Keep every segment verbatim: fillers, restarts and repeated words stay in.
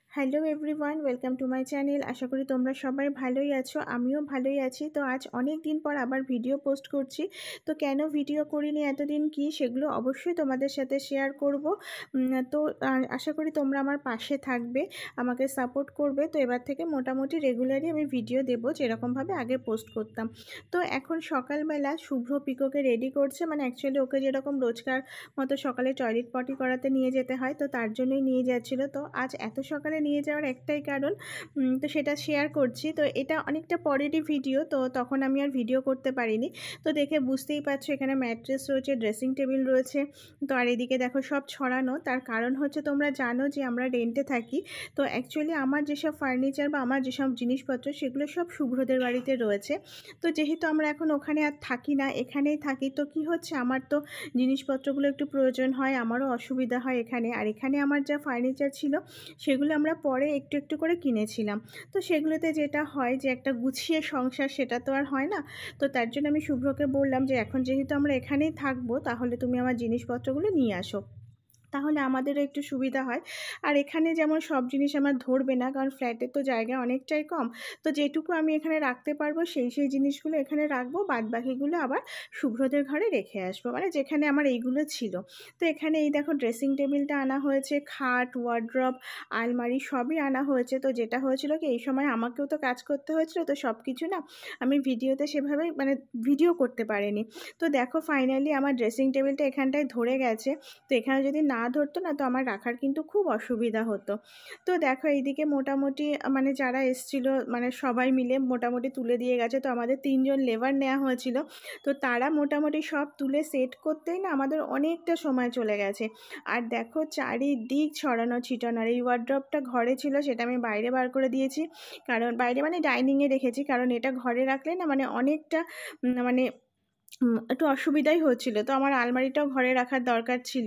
Hello everyone, welcome to my channel. আশা করি তোমরা সবাই ভালোই আছো, আমিও ভালোই আছি। তো আজ অনেক দিন পর আবার ভিডিও পোস্ট করছি। তো কেন ভিডিও করিনি এতদিন, কি সেগুলো অবশ্যই তোমাদের সাথে শেয়ার করব। তো আশা করি তোমরা আমার পাশে থাকবে, আমাকে সাপোর্ট করবে। তো এবার থেকে মোটামুটি রেগুলারই আমি ভিডিও দেবো, যেরকমভাবে আগে পোস্ট করতাম। তো এখন সকালবেলা শুভ্র পিকোকে রেডি করছে, মানে অ্যাকচুয়ালি ওকে যেরকম রোজকার মতো সকালে টয়লেট পটি করাতে নিয়ে যেতে হয়, তো তার জন্যই নিয়ে যাচ্ছিলো। তো আজ এত সকালে নিয়ে যাওয়ার একটাই কারণ, তো সেটা শেয়ার করছি। তো এটা অনেকটা পরেরই ভিডিও, তো তখন আমি আর ভিডিও করতে পারিনি। তো দেখে বুঝতেই পারছো, এখানে ম্যাট্রেস রয়েছে, ড্রেসিং টেবিল রয়েছে। তো আর এদিকে দেখো সব ছড়ানো। তার কারণ হচ্ছে, তোমরা জানো যে আমরা রেন্টে থাকি। তো অ্যাকচুয়ালি আমার যেসব ফার্নিচার বা আমার যেসব জিনিসপত্র, সেগুলো সব শুভ্রদের বাড়িতে রয়েছে। তো যেহেতু আমরা এখন ওখানে আর থাকি না, এখানেই থাকি, তো কি হচ্ছে, আমার তো জিনিসপত্রগুলো একটু প্রয়োজন হয়, আমারও অসুবিধা হয় এখানে। আর এখানে আমার যা ফার্নিচার ছিল, সেগুলো আমরা পরে একটু একটু করে কিনেছিলাম। তো সেগুলোতে যেটা হয় যে একটা গুছিয়ে সংসার, সেটা তো আর হয় না। তো তার জন্য আমি শুভ্রকে বললাম যে এখন যেহেতু আমরা এখানেই থাকবো, তাহলে তুমি আমার জিনিসপত্রগুলো নিয়ে আসো, তাহলে আমাদেরও একটু সুবিধা হয়। আর এখানে যেমন সব জিনিস আমার ধরবে না, কারণ ফ্ল্যাটের তো জায়গা অনেকটাই কম। তো যেটুকু আমি এখানে রাখতে পারবো, সেই সেই জিনিসগুলো এখানে রাখবো, বাদ বাকিগুলো আবার শুভ্রদের ঘরে রেখে আসবো, মানে যেখানে আমার এইগুলো ছিল। তো এখানে এই দেখো ড্রেসিং টেবিলটা আনা হয়েছে, খাট, ওয়ার্ড্রপ, আলমারি সবই আনা হয়েছে। তো যেটা হয়েছিল কি, এই সময় আমাকেও তো কাজ করতে হয়েছিল, তো সব কিছু না আমি ভিডিওতে সেভাবে মানে ভিডিও করতে পারিনি। তো দেখো ফাইনালি আমার ড্রেসিং টেবিলটা এখানটায় ধরে গেছে। তো এখানে যদি না ধরতো না, তো আমার রাখার কিন্তু খুব অসুবিধা হতো। তো দেখো এইদিকে মোটামুটি মানে যারা এসছিল, মানে সবাই মিলে মোটামুটি তুলে দিয়ে গেছে। তো আমাদের তিনজন লেবার নেওয়া হয়েছিল, তো তারা মোটামুটি সব তুলে সেট করতেই না আমাদের অনেকটা সময় চলে গেছে। আর দেখো চারিদিক ছড়ানো ছিটানো। আর এই ওয়ার্ড্রপটা ঘরে ছিল, সেটা আমি বাইরে বার করে দিয়েছি, কারণ বাইরে মানে ডাইনিংয়ে রেখেছি, কারণ এটা ঘরে রাখলে না মানে অনেকটা মানে একটু অসুবিধাই হচ্ছিল। তো আমার আলমারিটাও ঘরে রাখার দরকার ছিল।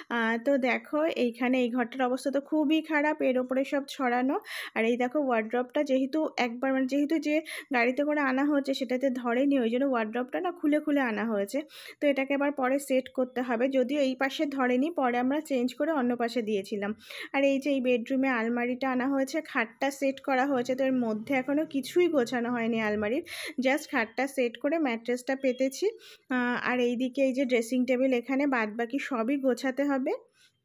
তো দেখো এইখানে এই ঘরটার অবস্থা তো খুবই খারাপ, এর ওপরে সব ছড়ানো। আর এই দেখো ওয়ার্ড্রপটা যেহেতু একবার মানে যেহেতু যে গাড়িতে করে আনা হয়েছে সেটাতে ধরেনি, ওই জন্য ওয়ার্ড্রপটা না খুলে খুলে আনা হয়েছে। তো এটাকে আবার পরে সেট করতে হবে, যদিও এই পাশে ধরেনি, পরে আমরা চেঞ্জ করে অন্য পাশে দিয়েছিলাম। আর এই যে এই বেডরুমে আলমারিটা আনা হয়েছে, খাটটা সেট করা হয়েছে। তো এর মধ্যে এখনও কিছুই গোছানো হয়নি আলমারির, জাস্ট খাটটা সেট করে ম্যাট্রেসটা পেতেছি। আর এইদিকে এই যে ড্রেসিং টেবিল, এখানে বাদ বাকি সবই গোছাতে হবে।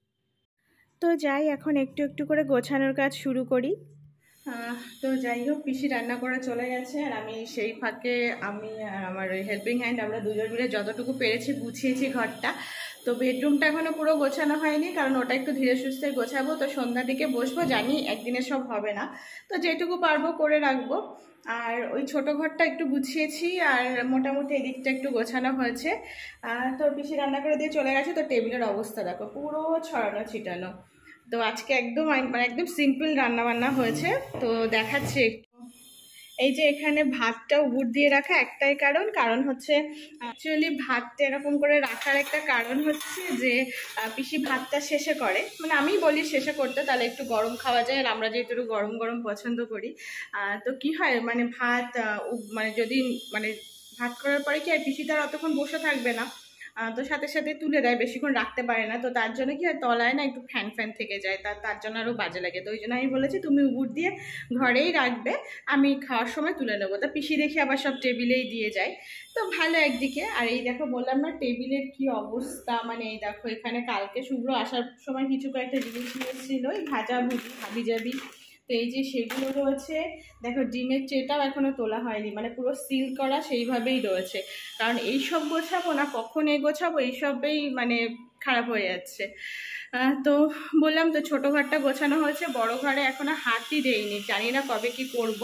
তো যাই, এখন একটু একটু করে গোছানোর কাজ শুরু করি। তো যাই হোক, পিসি রান্না করে চলে গেছে, আর আমি সেই ফাঁকে আমি আর আমার ওই হেল্পিং হ্যান্ড আমরা দুজন মিলে যতটুকু পেরেছি গুছিয়েছি ঘরটা। তো বেডরুমটা এখনো পুরো গোছানো হয়নি, কারণ ওটা একটু ধীরে সুস্থে গোছাবো। তো সন্ধ্যার দিকে বসবো, জানি একদিনে সব হবে না, তো যেটুকু পারবো করে রাখবো। আর ওই ছোট ঘরটা একটু গুছিয়েছি, আর মোটামুটি এদিকটা একটু গোছানো হয়েছে। তো পিসি রান্না করে দিয়ে চলে গেছে। তো টেবিলের অবস্থা দেখো, পুরো ছড়ানো ছিটানো। তো আজকে একদম মানে একদম সিম্পল রান্না বান্না হয়েছে, তো দেখাচ্ছি একটু। এই যে এখানে ভাতটা উবুর দিয়ে রাখা একটাই কারণ, কারণ হচ্ছে অ্যাকচুয়ালি ভাতটা এরকম করে রাখার একটা কারণ হচ্ছে যে পিসি ভাতটা শেষে করে, মানে আমি বলি শেষে করতে, তাহলে একটু গরম খাওয়া যায়। আর আমরা যেহেতু গরম গরম পছন্দ করি, তো কি হয় মানে ভাত মানে যদি মানে ভাত করার পরে কি আর পিসি তার অতক্ষণ বসে থাকবে না, তো সাথে সাথে তুলে দেয়, বেশিক্ষণ রাখতে পারে না। তো তার জন্য কি হয়, তলায় না একটু ফ্যান ফ্যান থেকে যায়, তার তার জন্য আরও বাজে লাগে। তো ওই জন্য আমি বলেছি তুমি উবুর দিয়ে ঘরেই রাখবে, আমি খাওয়ার সময় তুলে নেবো। তা পিসি দেখি আবার সব টেবিলেই দিয়ে যায়, তো ভালো একদিকে। আর এই দেখো বললাম না টেবিলের কি অবস্থা, মানে এই দেখো এখানে কালকে শুভ্র আসার সময় কিছু কয়েকটা জিনিস নিয়েছিল, ওই ভাজা ভুজি হাবি জাবি, তো এই যে সেগুলো রয়েছে। দেখো ডিমের ট্রেটাও এখনো তোলা হয়নি, মানে পুরো সিল করা সেইভাবেই রয়েছে, কারণ এইসব গোছাবো না কখন এ গোছাবো, এইসবেই মানে খারাপ হয়ে যাচ্ছে। তো বললাম তো ছোটো ঘরটা গোছানো হয়েছে, বড় ঘরে এখনো হাতই দেইনি, জানি না কবে কি করব।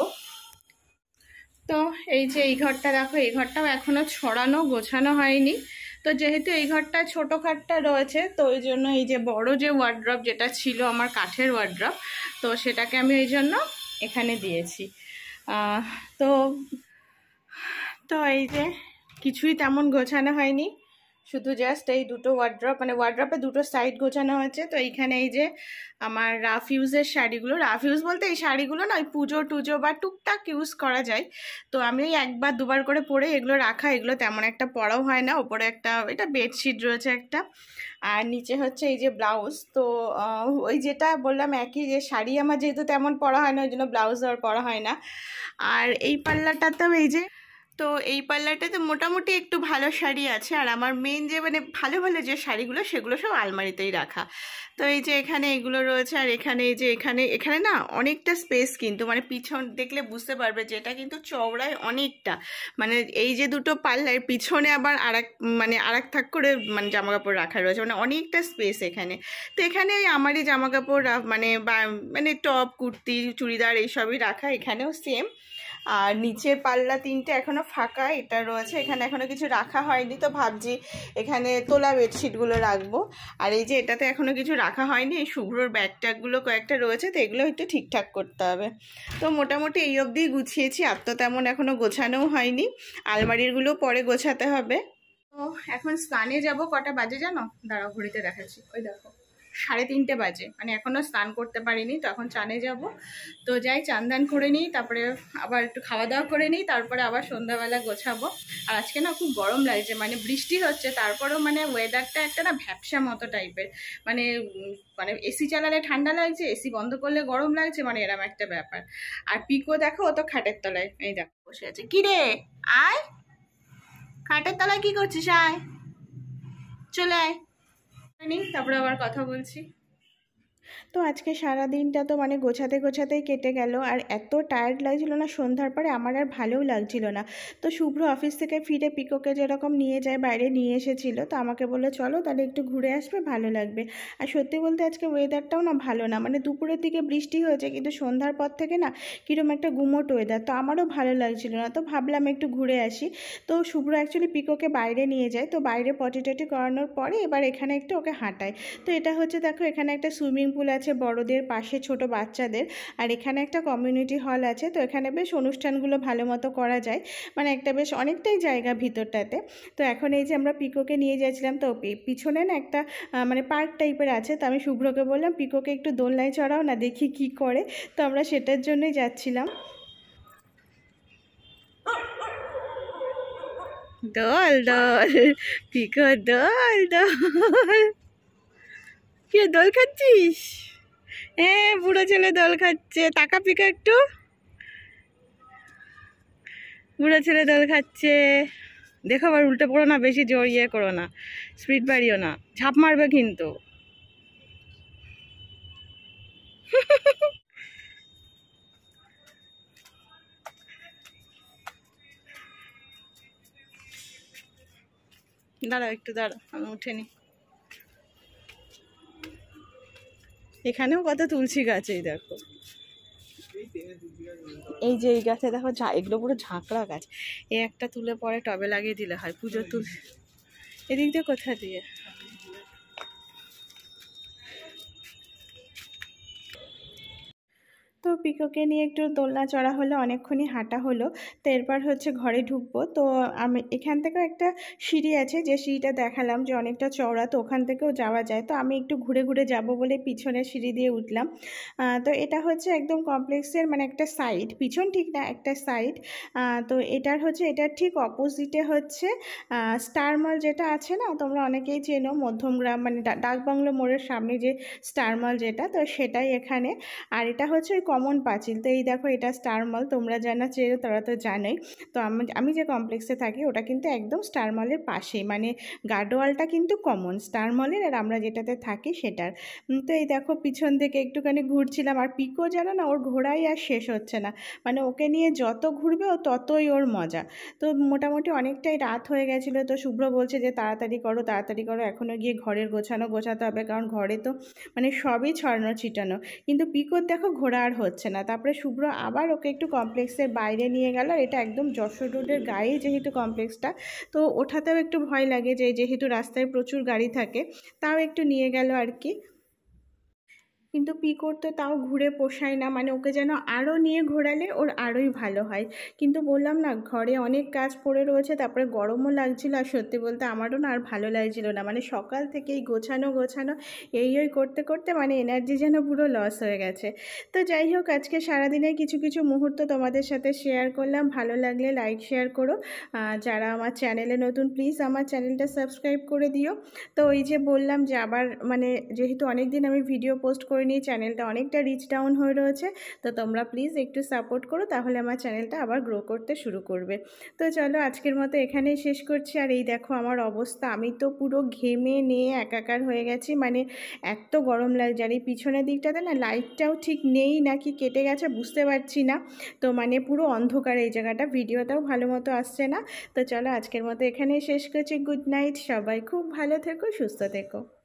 তো এই যে এই ঘরটা দেখো, এই ঘরটাও এখনো ছড়ানো গোছানো হয়নি। তো যেহেতু এই ঘরটা ছোটো ঘরটা রয়েছে, তো ওই জন্য এই যে বড় যে ওয়ার্ড্রপ যেটা ছিল আমার কাঠের ওয়ার্ড্রপ, তো সেটাকে আমি ওই জন্য এখানে দিয়েছি। তো তো এই যে কিছুই তেমন গোছানো হয়নি, শুধু জাস্ট এই দুটো ওয়ার্ড্রপ, মানে ওয়ার্ড্রপে দুটো সাইড গোছানো হয়েছে। তো এইখানে এই যে আমার রাফ ইউজের শাড়িগুলো, রাফ ইউজ বলতে এই শাড়িগুলো না ওই পুজো টুজো বা টুকটাক ইউজ করা যায়। তো আমি ওই একবার দুবার করে পরে এগুলো রাখা, এগুলো তেমন একটা পরাও হয় না। ওপরে একটা এটা বেডশিট রয়েছে একটা, আর নিচে হচ্ছে এই যে ব্লাউজ। তো ওই যেটা বললাম একই, যে শাড়ি আমার যেহেতু তেমন পরা হয় না ওই জন্য ব্লাউজ আর পরা হয় না। আর এই পাল্লাটাতেও এই যে, তো এই পাল্লাটাতে মোটামুটি একটু ভালো শাড়ি আছে। আর আমার মেন যে মানে ভালো ভালো যে শাড়িগুলো সেগুলো সব আলমারিতেই রাখা। তো এই যে এখানে এগুলো রয়েছে, আর এখানে এই যে এখানে এখানে না অনেকটা স্পেস, কিন্তু মানে পিছন দেখলে বুঝতে পারবে যে এটা কিন্তু চওড়ায় অনেকটা, মানে এই যে দুটো পাল্লার পিছনে আবার আর এক মানে আর এক থাক করে মানে জামা কাপড় রাখা রয়েছে, মানে অনেকটা স্পেস এখানে। তো এখানে ওই আমারই জামা কাপড় মানে বা মানে টপ কুর্তি চুড়িদার এইসবই রাখা, এখানেও সেম। আর নিচের পাল্লা তিনটে এখনো ফাঁকা এটা রয়েছে, এখানে এখনো কিছু রাখা হয়নি। তো ভাবছি এখানে তোলা বেডশিটগুলো রাখবো। আর এই যে এটাতে এখনো কিছু রাখা হয়নি, এই শুভ্রর ব্যাগ ট্যাগগুলো কয়েকটা রয়েছে, তো এগুলো একটু ঠিকঠাক করতে হবে। তো মোটামুটি এই অবধি গুছিয়েছি, আর তো তেমন এখনো গোছানোও হয়নি, আলমারিরগুলো পরে গোছাতে হবে। তো এখন স্নানে যাব, কটা বাজে জানো? দাঁড়াও ঘড়িতে দেখাচ্ছি, ওই দেখো সাড়ে তিনটে বাজে, মানে এখনও স্নান করতে পারিনি। তো এখন চানে যাব, তো যাই চান দান করে নিই, তারপরে আবার একটু খাওয়া দাওয়া করে নিই, তারপরে আবার সন্ধ্যাবেলা গোছাবো। আর আজকে না খুব গরম লাগছে, মানে বৃষ্টি হচ্ছে, তারপরেও মানে ওয়েদারটা একটা না ভ্যাপসা মতো টাইপের, মানে মানে এসি চালালে ঠান্ডা লাগছে, এসি বন্ধ করলে গরম লাগছে, মানে এরম একটা ব্যাপার। আর পিকো দেখো, ও তো খাটের তলায় এই দেখো বসে আছে। কি রে আয়, খাটের তলায় কি করছিস? আয়, চলে আয়, তারপরে আবার কথা বলছি। তো আজকে সারা দিনটা তো মানে গোছাতে গোছাতেই কেটে গেল, আর এত টায়ার্ড লাগছিল না সন্ধ্যার পরে, আমার আর ভালোও লাগছিল না। তো শুভ্র অফিস থেকে ফিরে পিকোকে যেরকম নিয়ে যায় বাইরে নিয়ে এসেছিল, তো আমাকে বললো চলো তাহলে একটু ঘুরে আসবে, ভালো লাগবে। আর সত্যি বলতে আজকে ওয়েদারটাও না ভালো না, মানে দুপুরের দিকে বৃষ্টি হয়েছে কিন্তু সন্ধ্যার পর থেকে না কীরকম একটা গুমোট ওয়েদার, তো আমারও ভালো লাগছিল না। তো ভাবলাম একটু ঘুরে আসি। তো শুভ্র অ্যাকচুয়ালি পিকোকে বাইরে নিয়ে যায়, তো বাইরে পটি টটি করানোর পরে এবার এখানে একটু ওকে হাঁটায়। তো এটা হচ্ছে দেখো এখানে একটা সুইমিং পুল আছে বড়দের, পাশে ছোট বাচ্চাদের, আর এখানে একটা কমিউনিটি হল আছে। তো এখানে বেশ অনুষ্ঠানগুলো ভালো মতো করা যায়, মানে একটা বেশ অনেকটাই জায়গা ভিতরটাতে। তো এখন এই যে আমরা পিকোকে নিয়ে যাচ্ছিলাম, তো পিছনে না একটা মানে পার্ক টাইপের আছে, তো আমি শুভ্রকে বললাম পিকোকে একটু দোলনায় চড়াও না, দেখি কি করে। তো আমরা সেটার জন্যই যাচ্ছিলাম। দোল দোল পিকো, দোল দোল। কি দোল খাচ্ছিস? হ্যাঁ বুড়ো ছেলে দোল খাচ্ছে, টাকা পিকো একটু, বুড়ো ছেলে দোল খাচ্ছে। দেখো আবার উল্টে পড়ো না, বেশি জোর ইয়ে করো না, স্পিড বাড়িও না, ঝাঁপ মারবে কিন্তু। দাঁড়াও একটু দাঁড়াও, আমি উঠে নি। এখানেও কত তুলসী গাছ, এই দেখো এই যে এই গাছে দেখো, এগুলো পুরো ঝাঁকড়া গাছ। এই একটা তুলে পরে টবে লাগিয়ে দিলে হয়, পুজোর তুলসী। এদিক দিয়ে কোথা দিয়ে? তো পিকোকে নিয়ে একটু দোলনা চড়া হলো, অনেকক্ষণই হাঁটা হলো। তো এরপর হচ্ছে ঘরে ঢুকবো। তো আমি এখান থেকেও একটা সিঁড়ি আছে, যে সিঁড়িটা দেখালাম যে অনেকটা চওড়া, তো ওখান থেকেও যাওয়া যায়। তো আমি একটু ঘুরে ঘুরে যাব বলে পিছনের সিঁড়ি দিয়ে উঠলাম। তো এটা হচ্ছে একদম কমপ্লেক্সের মানে একটা সাইড, পিছন ঠিক না একটা সাইড। তো এটার হচ্ছে এটার ঠিক অপোজিটে হচ্ছে স্টার মল যেটা আছে না, তোমরা অনেকেই চেনো, মধ্যমগ্রাম মানে ডাকবাংলো মোড়ের সামনে যে স্টার মল যেটা, তো সেটাই এখানে। আর এটা হচ্ছে কমন পাঁচিল। তো এই দেখো এটা স্টার মল, তোমরা জানা চেনো তারা তো জানোই। তো আমি আমি যে কমপ্লেক্সে থাকি ওটা কিন্তু একদম স্টার মলের পাশেই, মানে গার্ডওয়ালটা কিন্তু কমন স্টার মলের, আর আমরা যেটাতে থাকি সেটার। তো এই দেখো পিছন থেকে একটুখানি ঘুরছিলাম, আর পিকো জানো না ওর ঘোরাই আর শেষ হচ্ছে না, মানে ওকে নিয়ে যত ঘুরবে ও ততই ওর মজা। তো মোটামুটি অনেকটাই রাত হয়ে গেছিলো, তো শুভ্র বলছে যে তাড়াতাড়ি করো তাড়াতাড়ি করো, এখনও গিয়ে ঘরের গোছানো গোছাতে হবে, কারণ ঘরে তো মানে সবই ছড়ানো ছিটানো। কিন্তু পিকোর দেখো ঘোরা আর হচ্ছে না। তারপরে শুভ্র আবার ওকে একটু কমপ্লেক্সের বাইরে নিয়ে গেল, এটা একদম যশোর রোডের গায়ে যেহেতু কমপ্লেক্সটা, তো ওঠাতেও একটু ভয় লাগে, যে যেহেতু রাস্তায় প্রচুর গাড়ি থাকে, তাও একটু নিয়ে গেল আর কি। কিন্তু পিকোর তো তাও ঘুরে পোষায় না, মানে ওকে যেন আরও নিয়ে ঘোরালে ওর আরোই ভালো হয়। কিন্তু বললাম না, ঘরে অনেক কাজ পড়ে রয়েছে, তারপরে গরমও লাগছিল, আর সত্যি বলতে আমারও না আর ভালো লাগছিল না, মানে সকাল থেকেই গোছানো গোছানো এই ওই করতে করতে মানে এনার্জি যেন পুরো লস হয়ে গেছে। তো যাই হোক, আজকে সারাদিনের কিছু কিছু মুহূর্ত তোমাদের সাথে শেয়ার করলাম। ভালো লাগলে লাইক শেয়ার করো, যারা আমার চ্যানেলে নতুন প্লিজ আমার চ্যানেলটা সাবস্ক্রাইব করে দিও। তো ওই যে বললাম যে আবার মানে যেহেতু অনেক দিন আমি ভিডিও পোস্ট করিনি, চ্যানেলটা অনেকটা রিচ ডাউন হয়ে রয়েছে, তো তোমরা প্লিজ একটু সাপোর্ট করো, তাহলে আমার চ্যানেলটা আবার গ্রো করতে শুরু করবে। তো চলো আজকের মতো এখানেই শেষ করছি। আর এই দেখো আমার অবস্থা, আমি তো পুরো ঘেমে নিয়ে একাকার হয়ে গেছি, মানে এত গরম লাগছে। আর এই পিছনের দিকটাতে না লাইটটাও ঠিক নেই, নাকি কেটে গেছে বুঝতে পারছি না। তো মানে পুরো অন্ধকার এই জায়গাটা, ভিডিওটাও ভালো মতো আসছে না। তো চলো আজকের মতো এখানেই শেষ করছি। গুড নাইট, সবাই খুব ভালো থেকো, সুস্থ থেকো।